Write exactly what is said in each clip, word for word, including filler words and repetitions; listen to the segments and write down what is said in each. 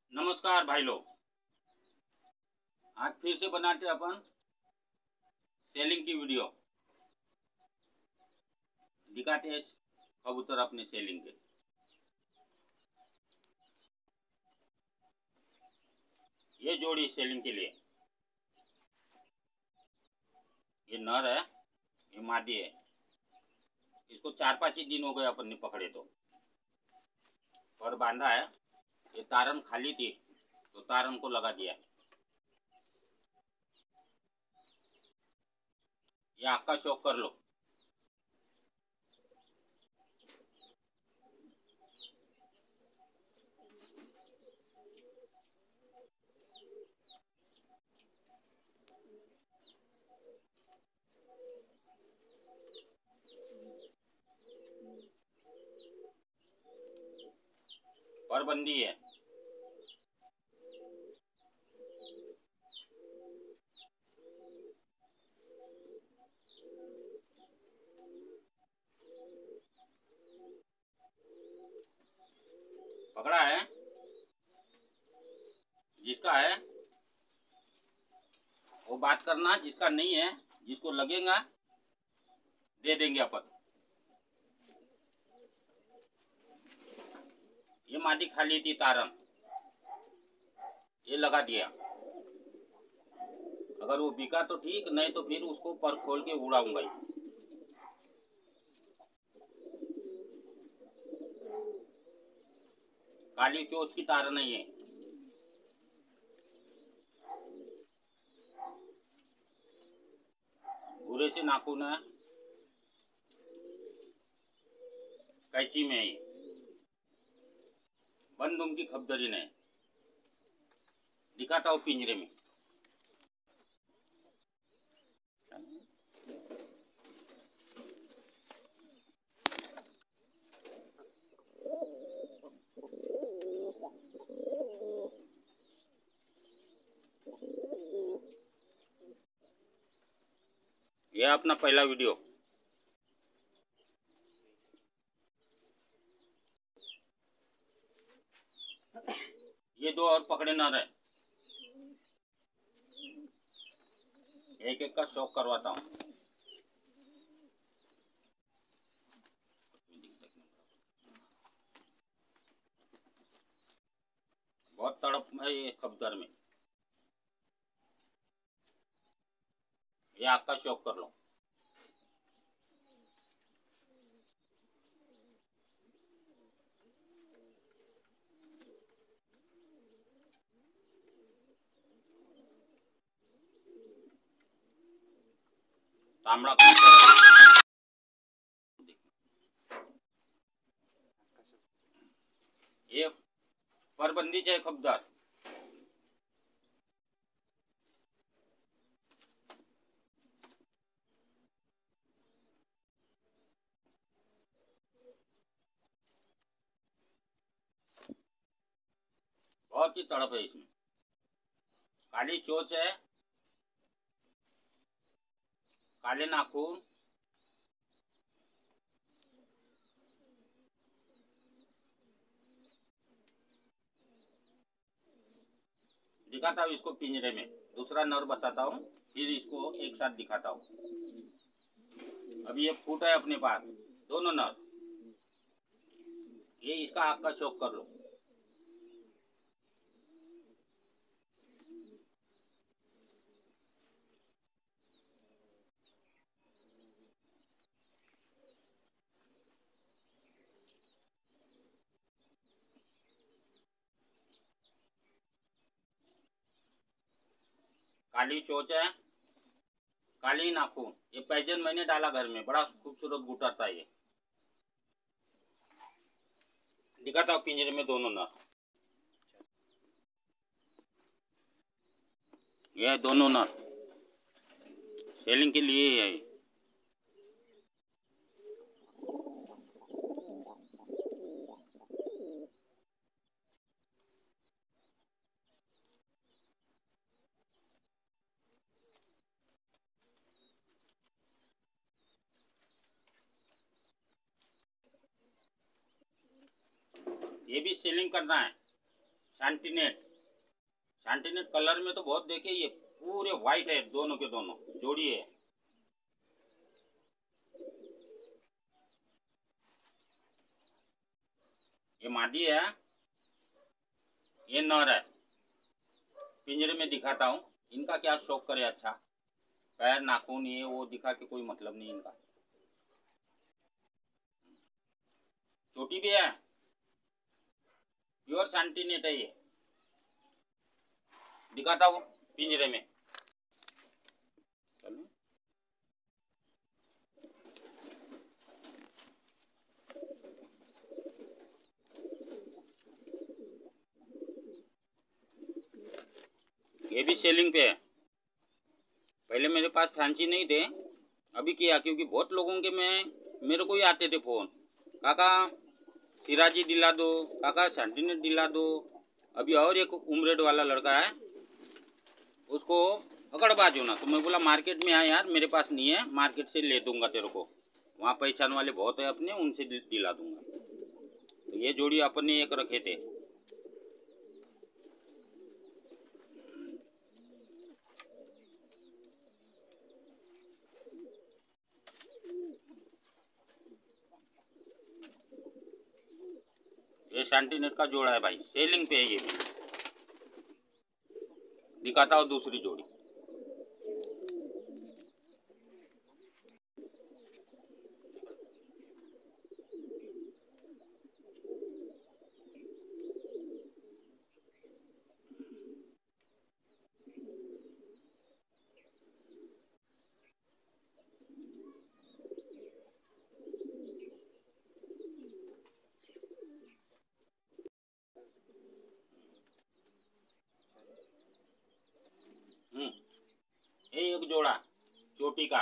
नमस्कार भाई लोग। आज फिर से बनाते हैं अपन सेलिंग की वीडियो। दिखाते हैं कबूतर अपने सेलिंग के। ये जोड़ी सेलिंग के लिए, ये नर है, ये मादी है। इसको चार पाँच ही दिन हो गए अपन ने पकड़े तो, और बांधा है। ये तारन खाली थी तो तारन को लगा दिया। ये आपका शौक कर लो। और बंदी है। पकड़ा है, जिसका है वो बात करना, जिसका नहीं है, जिसको लगेगा दे देंगे अपन। ये मादी खाली थी तारन, ये लगा दिया। अगर वो बिका तो ठीक, नहीं तो फिर उसको पर खोल के उड़ाऊंगा। काली चोच की तार नहीं है। भूरे से नाखून है, कैची में ही बंद उनकी खबदरी नहीं। दिखाता हूँ पिंजरे में। यह अपना पहला वीडियो। ये दो और पकड़े न रहे, एक एक का शौक करवाता हूँ। बहुत तड़प है ये खबदर में। ये आपका शौक कर लो। तांबड़ा कबूतर, ये परबंदी है खबदार। बहुत ही तड़प है इसमें। काली चोच है, काले नाखून, दिखाता हूँ इसको पिंजरे में। दूसरा नर बताता हूँ, फिर इसको एक साथ दिखाता हूँ। अभी ये फूट है अपने पास, दोनों नर। ये इसका आपका शौक कर लो। काली चोच है, काली नाखून। ये पैजन मैंने डाला घर में, बड़ा खूबसूरत गुटर था ये। दिखाता हूँ पिंजरे में दोनों नर। ये दोनों नर सेलिंग के लिए है। ये भी सेलिंग करना है, शांतिनेट। शांतिनेट कलर में तो बहुत देखे, ये पूरे वाइट है, दोनों के दोनों जोड़ी है। ये मादी है, ये नर है। पिंजरे में दिखाता हूँ, इनका क्या शौक करे। अच्छा पैर नाखून ये वो दिखा के कोई मतलब नहीं इनका। छोटी भी है, प्योर शांतिनेट है ये। दिखाता हूँ पिंजरे में। चलो ये भी सेलिंग पे है। पहले मेरे पास फैंसी नहीं थे, अभी किया, क्योंकि बहुत लोगों के में मेरे को ही आते थे फ़ोन, काका सिराजी दिला दो, काका शांतिनेट दिला दो। अभी और एक उमरेड वाला लड़का है, उसको अकड़बाज होना, तो मैं बोला मार्केट में आ यार, मेरे पास नहीं है, मार्केट से ले दूंगा तेरे को, वहाँ पहचान वाले बहुत है अपने, उनसे दिला दूंगा। तो ये जोड़ी अपने एक रखे थे। ये शांतिनेट का जोड़ा है भाई, सेलिंग पे है ये भी। दिखाता हूँ दूसरी जोड़ी। हम्म ये एक जोड़ा चोटी का,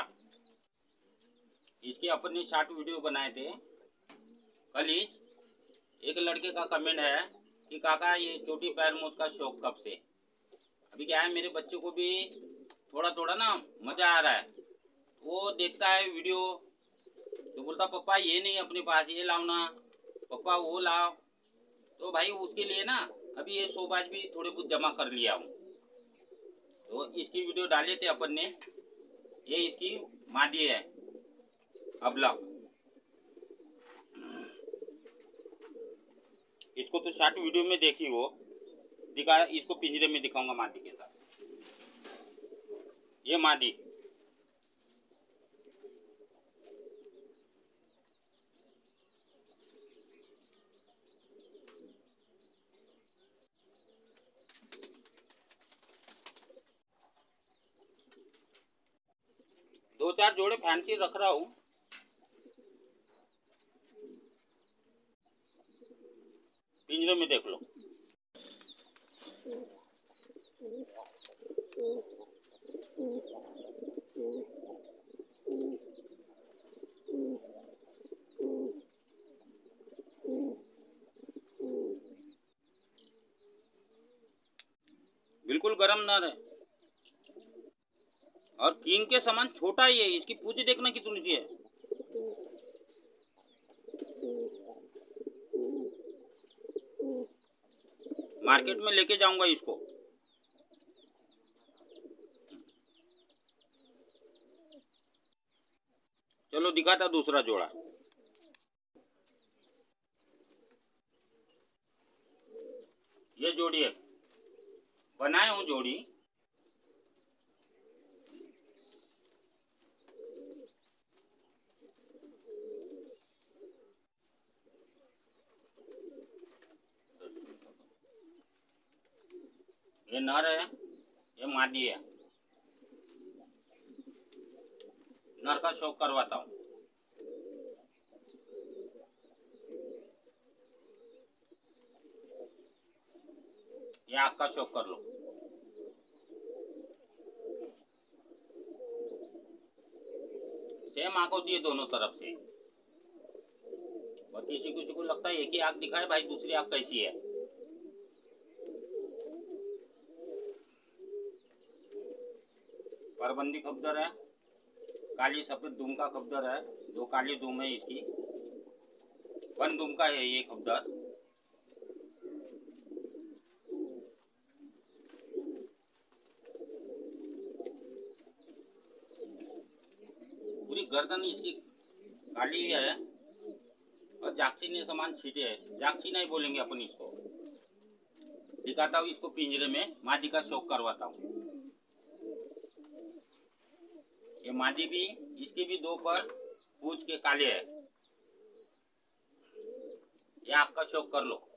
इसके अपन ने शॉर्ट वीडियो बनाए थे कल ही। एक लड़के का कमेंट है कि काका ये चोटी पैर मूछ का शौक कब से। अभी क्या है, मेरे बच्चे को भी थोड़ा थोड़ा ना मजा आ रहा है, वो देखता है वीडियो तो बोलता पापा ये नहीं अपने पास, ये लाओ ना पापा, वो लाओ। तो भाई उसके लिए ना अभी ये शोबाज भी थोड़े बहुत जमा कर लिया हूँ, तो इसकी वीडियो डाले थे अपन ने। ये इसकी मादी है अबला, इसको तो शॉर्ट वीडियो में देखी वो दिखा, इसको पिंजरे में दिखाऊंगा मादी के साथ। ये मादी दो चार जोड़े फैंसी रख रहा हूँ। पिंजरे में देख लो। बिल्कुल गरम ना रहे, और किंग के समान छोटा ही है। इसकी पूंछ देखना कितनी सी है। मार्केट में लेके जाऊंगा इसको। चलो दिखाता दूसरा जोड़ा। ये जोड़ी है, बनाए हूँ जोड़ी। ये नर है, ये मादी है। नर का शौक करवाता हूँ। ये आँख का शौक कर लो। सेम आँख होती है दोनों तरफ से, और किसी किसी को लगता है एक ही आँख दिखाए भाई, दूसरी आँख कैसी है। परबंदी खब्दर है, काली सफेद दुम का खब्दर है, दो काली दुम है इसकी, वन दुम का है ये खब्दर। गर्दन इसकी काली है और जागचीनी समान छींटे है। जागची नहीं बोलेंगे अपन इसको। दिखाता हूँ इसको पिंजरे में, मादी का शौक करवाता हूँ। ये मादी भी, इसके भी दो पर पूछ के काले है। ये आपका शौक कर लो।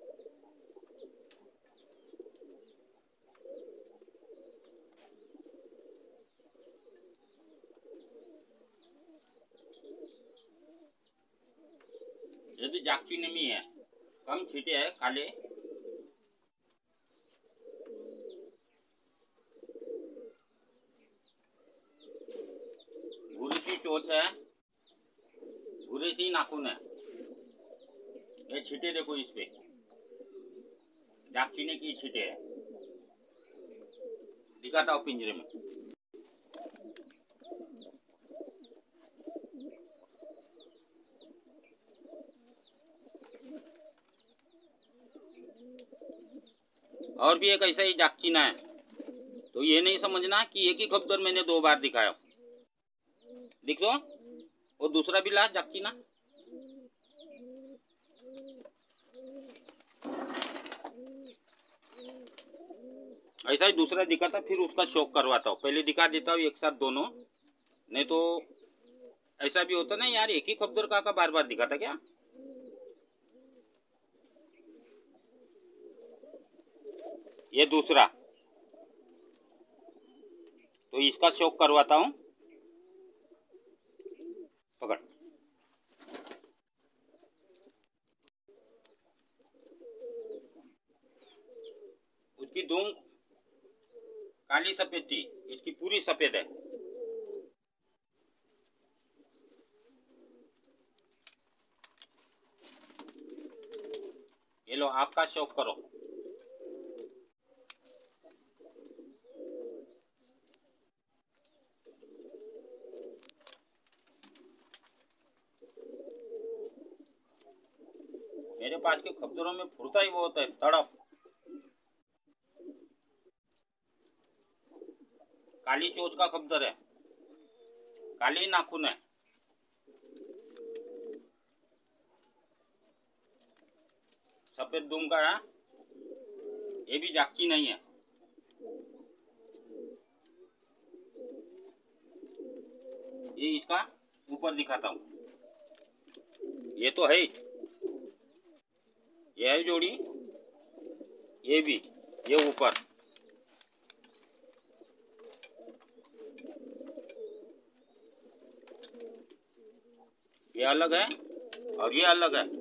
ये भी जागची नमी है, कम छींटे है काले। भूरी सी चोच है, भूरी सी नाखून है। ये छींटे देखो इस पे, जागचीनी की छींटे है। दिखाता हूँ पिंजरे में। और भी एक ऐसा ही जागचीना है, तो ये नहीं समझना कि एक ही खपदर मैंने दो बार दिखाया। दिख दो, वो दूसरा भी ला जागचीना। ऐसा ही दूसरा दिखाता, फिर उसका शौक करवाता हूँ। पहले दिखा देता हूँ एक साथ दोनों, नहीं तो ऐसा भी होता ना यार, एक ही खपदर का, का बार बार दिखाता क्या। ये दूसरा, तो इसका शौक करवाता हूँ। पकड़। उसकी दूम काली सफेद थी, इसकी पूरी सफेद है। ये लो, आपका शौक करो। मेरे पास के खपदरों में फुर्ता ही बहुत है, तड़प। काली चोच का खपदर है, काली नाखून है। सफेद दुम का है, ये भी जागची नहीं है। ये इसका ऊपर दिखाता हूँ, ये तो है, ये है जोड़ी, ये भी, ये ऊपर। ये अलग है और ये अलग है।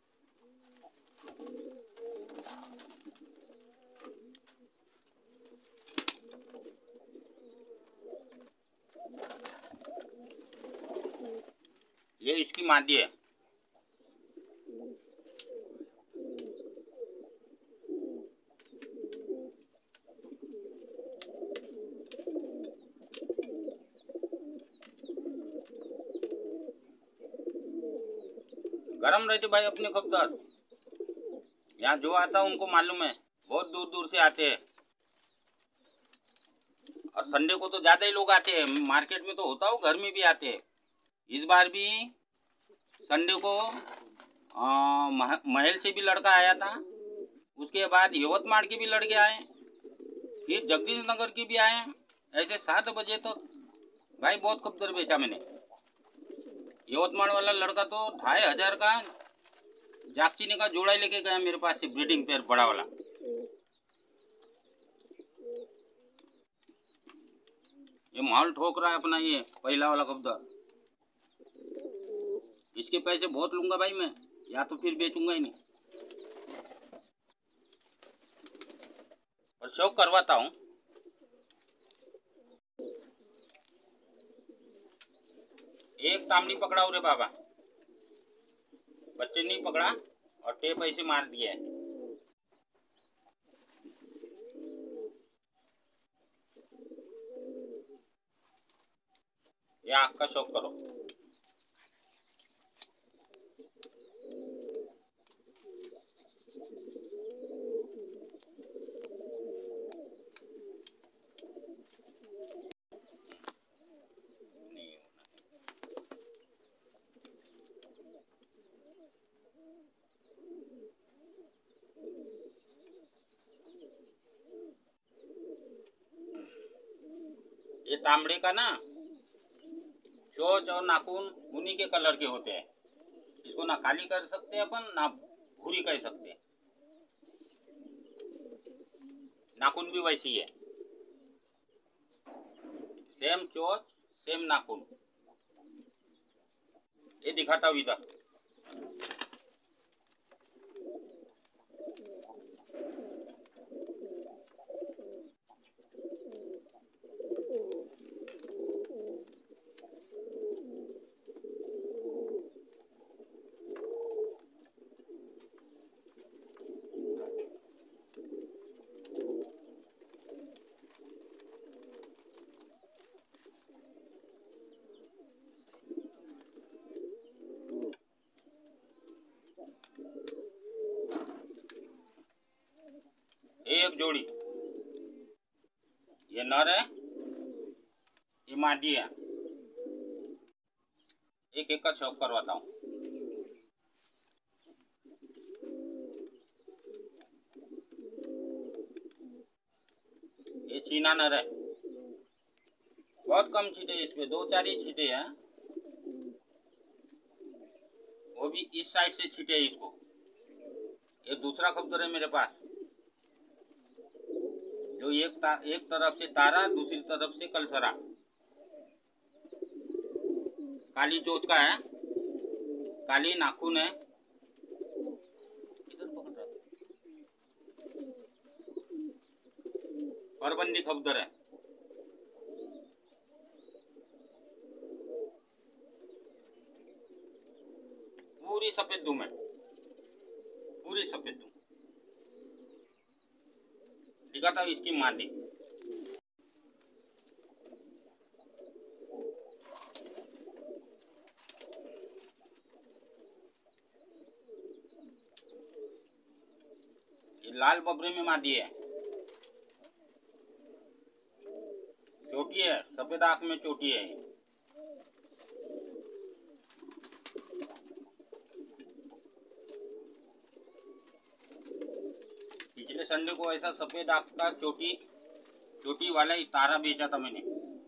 ये इसकी मादी है। गरम रहते भाई अपने खपदर, यहाँ जो आता है उनको मालूम है, बहुत दूर दूर से आते हैं। और संडे को तो ज्यादा ही लोग आते हैं, मार्केट में तो होता हो, घर में भी आते हैं। इस बार भी संडे को आ, मह, महल से भी लड़का आया था, उसके बाद यवतमाड़ के भी लड़के आए, फिर जगदीश नगर के भी आए। ऐसे सात बजे तक तो भाई बहुत खपदर बेचा मैंने। यवतमाड़ वाला लड़का तो ढाई हजार का जागचीनी का जोड़ा लेके गया मेरे पास से, ब्रीडिंग पेयर बड़ा वाला। ये माल ठोक रहा है अपना, ये पहला वाला खपदर। इसके पैसे बहुत लूंगा भाई मैं, या तो फिर बेचूंगा ही नहीं, और शौक करवाता हूँ। एक तामड़ी पकड़ा रे बाबा, बच्चे नहीं पकड़ा और टेप ऐसे मार दिया है। ये आँख का शौक करो। तांबड़े का ना चोंच और नाखून उन्हीं के कलर के होते हैं। इसको ना काली कर सकते हैं अपन, ना भूरी कर सकते हैं। नाखून भी वैसी है, सेम चोंच सेम नाखून। ये दिखाता हूँ इधर। एक जोड़ी ये नर है, ये मादी है। एक एक का शौक करवाता हूँ। ये चीना नर है, बहुत कम छींटे इसमें, दो चार ही छींटे हैं, वो भी इस साइड से छींटे इसको। ये दूसरा खबदर है मेरे पास, जो एक ता, एक तरफ से तारा, दूसरी तरफ से कलसरा, काली चोच का है, काली नाखून है। किधर पकड़ रहा है? परबंदी खबदर है। पूरी सफेद दुम है, पूरी सफेद दुम। दिखाता हूँ इसकी मादी। ये लाल बबरे में मादी है, चोटी है, सफेद आंख में चोटी है। पिछले संडे को ऐसा सफेद आंख का चोटी चोटी वाला ही तारा बेचा था मैंने,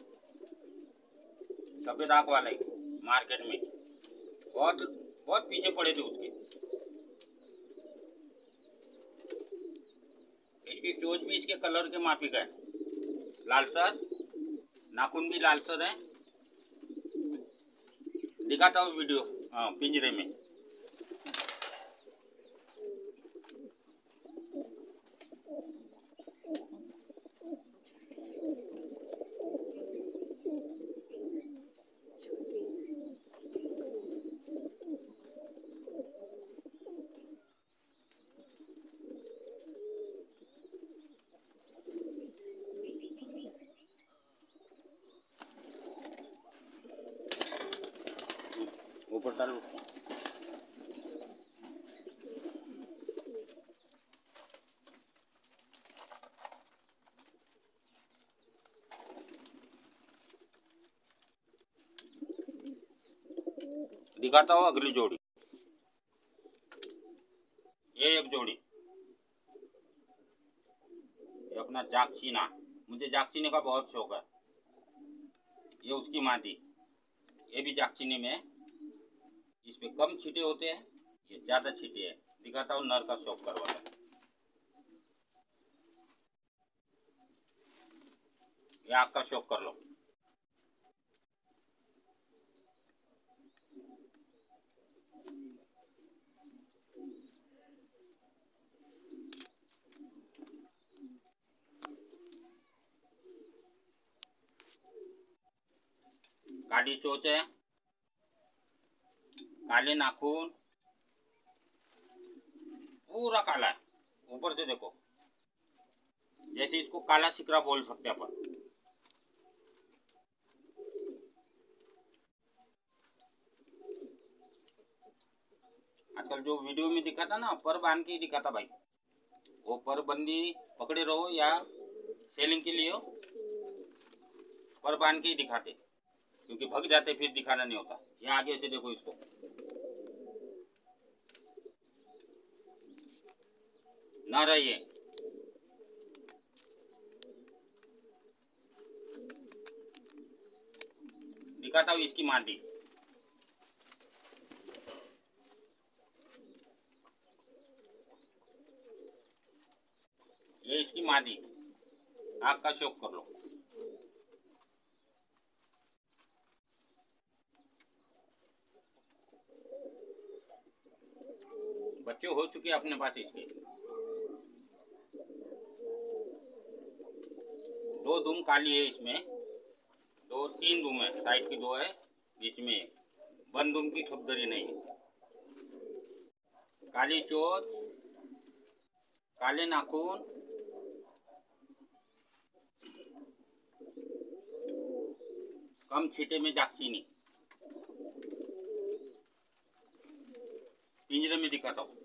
सफेद आंख वाला ही, मार्केट में। बहुत बहुत पीछे पड़े थे उसके। इसकी चोच भी इसके कलर के माफिक है, लालसर, नाखून भी लालसर है। दिखाता हूँ वीडियो। हाँ, पिंजरे में। ऊपर डालो। दिखाता हूँ अगली जोड़ी। ये एक जोड़ी, ये अपना जागचीना, मुझे जागचीने का बहुत शौक है। ये उसकी मादी, ये भी जागचीने में। इसमें कम छींटे होते हैं, ये ज्यादा छींटे हैं। दिखाता हूँ नर का शौक करवाता है। ये आँख का शौक कर लो। काली चोच है, काले नाखून, पूरा काला है। ऊपर से देखो, जैसे इसको काला सिकरा बोल सकते हैं अपन। आजकल जो वीडियो में दिखाता ना, पर बांध के ही दिखाता भाई। वो पर बंदी पकड़े रहो या सेलिंग के लिए हो, पर बांध के ही दिखाते, क्योंकि भग जाते फिर दिखाना नहीं होता। ये आगे से देखो इसको, ना रहिए। दिखाता हूँ इसकी मादी। ये इसकी मादी, आग का शौक कर लो। बच्चे हो चुके हैं अपने पास इसके। दो दुम काली है इसमें, दो तीन दुम है, साइड की दो है, बीच में एक। बंद दुम की खबदरी नहीं है। काली चोच, काले नाखून, कम छीटे में जागती नहीं। पिंजरे में दिखाता हूँ।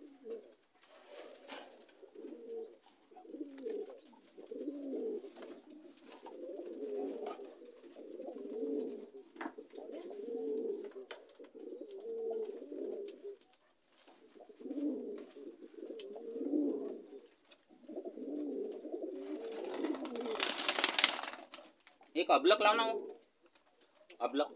एक अबलक लाना हो, अबलक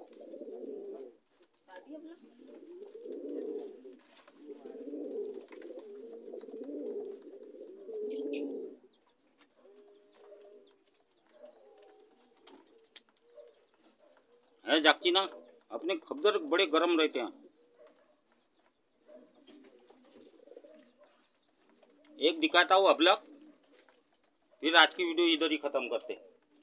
है जागती ना। अपने खब्दर बड़े गर्म रहते हैं। एक दिखाता हूँ अबलक, फिर आज की वीडियो इधर ही खत्म करते।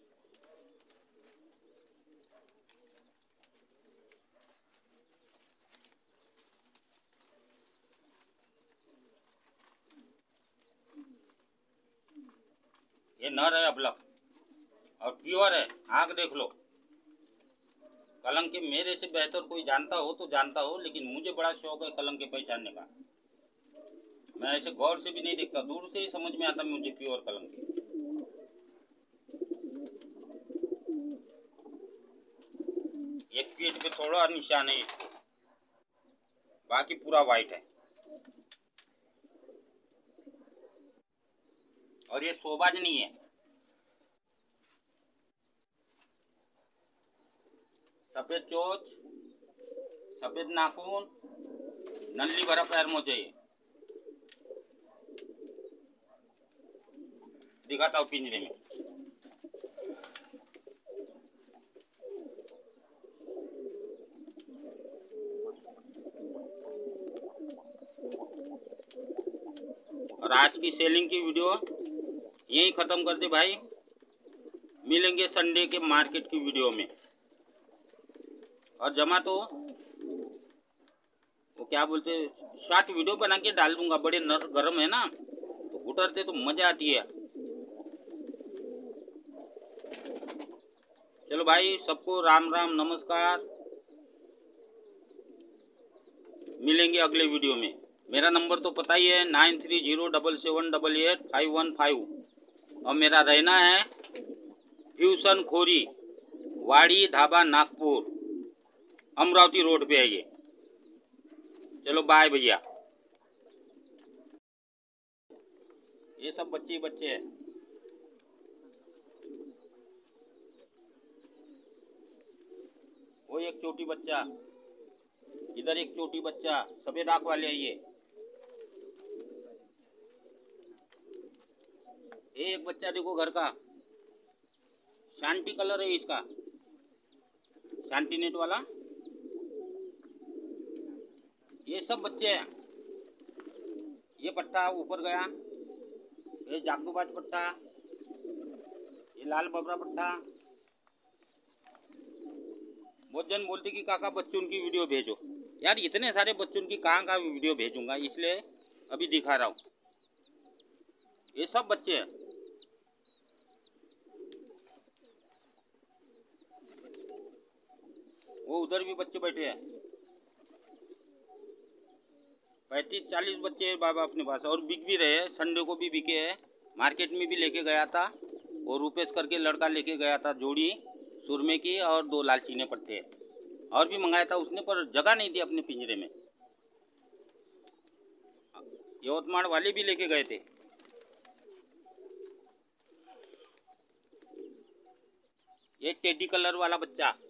ये नर है अबलक और प्योर है, आग देख लो। कलंक के मेरे से बेहतर कोई जानता हो तो जानता हो, लेकिन मुझे बड़ा शौक है कलंक के पहचानने का। मैं ऐसे गौर से भी नहीं देखता, दूर से ही समझ में आता मुझे प्योर कलंक है। ये पीठ पे थोड़ा निशान है, बाकी पूरा वाइट है। और ये शोबाज नहीं है। सफेद चोच, सफेद नाखून, नल्ली भरा पैर मोचे। दिखाता हूँ पिंजरे में। और आज की सेलिंग की वीडियो यही खत्म करते भाई। मिलेंगे संडे के मार्केट की वीडियो में। और जमा तो वो क्या बोलते, शॉर्ट वीडियो बना के डाल दूंगा। बड़े नर गरम है ना, तो उतरते तो मजा आती है। चलो भाई, सबको राम राम नमस्कार। मिलेंगे अगले वीडियो में। मेरा नंबर तो पता ही है, nine three zero double seven double eight five one five. और मेरा रहना है फ्यूसन खोरी, वाड़ी ढाबा नागपुर, अमरावती रोड पे है ये। चलो बाय भैया। ये सब बच्चे बच्चे हैं। वो एक छोटी बच्चा, इधर एक छोटी बच्चा, सफेद आंख वाले है ये। एक बच्चा देखो घर का, शांति कलर है इसका, शांति नेट वाला। ये सब बच्चे हैं। ये पट्टा ऊपर गया, ये जागदूबाज पट्टा, ये लाल बबरा पट्टा। बहुत जन बोलते कि काका बच्चों की वीडियो भेजो। यार इतने सारे बच्चों की कहाँ का वीडियो भेजूंगा, इसलिए अभी दिखा रहा हूँ। ये सब बच्चे हैं। वो उधर भी बच्चे बैठे हैं। पैंतीस चालीस बच्चे हैं बाबा अपने पास। और बिक भी रहे हैं, संडे को भी बिके हैं। मार्केट में भी लेके गया था, और रूपेश करके लड़का लेके गया था जोड़ी सुरमे की और दो लाल चीने पट्टे। और भी मंगाया था उसने, पर जगह नहीं थी अपने पिंजरे में। यवतमाड़ वाले भी लेके गए थे। ये टेडी कलर वाला बच्चा